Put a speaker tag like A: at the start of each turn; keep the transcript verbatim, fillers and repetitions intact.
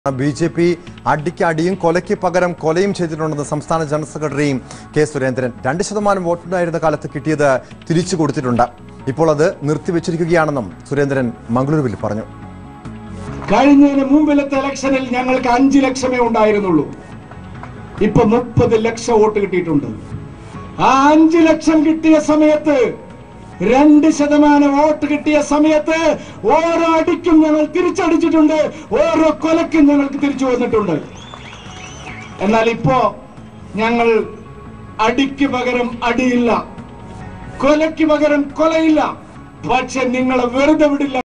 A: B J P അടിക്ക് അടിയും കൊലയ്ക്ക് പകരം കൊലയും ചെയ്തിട്ടുണ്ടെന്ന് സംസ്ഥാന ജനറൽ സെക്രട്ടറി കെ സുരേന്ദ്രൻ രണ്ട് ശതമാനം വോട്ടുണ്ടായിരുന്ന കാലത്ത് കിട്ടിയത് തിരിച്ചു കൊടുത്തിട്ടുണ്ട്. ഇപ്പോൾ അത് നിർത്തിവെച്ചിരിക്കുകയാണെന്നും സുരേന്ദ്രൻ മംഗളൂരുവിൽ പറഞ്ഞു.
B: കഴിഞ്ഞതിന് മുമ്പിലത്തെ ഇലക്ഷനിൽ ഞങ്ങൾക്ക് അഞ്ച് ലക്ഷമേ ഉണ്ടായിരുന്നുള്ളൂ. ഇപ്പൊ മുപ്പത് ലക്ഷം വോട്ട് കിട്ടിയിട്ടുണ്ട്. ആ അഞ്ചു ലക്ഷം കിട്ടിയ സമയത്ത് രണ്ട് ശതമാനം വോട്ട് കിട്ടിയ സമയത്ത് ഓരോ അടിക്കും ഞങ്ങൾ തിരിച്ചടിച്ചിട്ടുണ്ട്, ഓരോ കൊലക്കും ഞങ്ങൾക്ക് തിരിച്ചു വന്നിട്ടുണ്ട്. എന്നാൽ ഇപ്പോ ഞങ്ങൾ അടിക്ക് പകരം അടിയില്ല, കൊലയ്ക്ക് പകരം കൊലയില്ല. പക്ഷെ നിങ്ങളെ വെറുതെ വിടില്ല.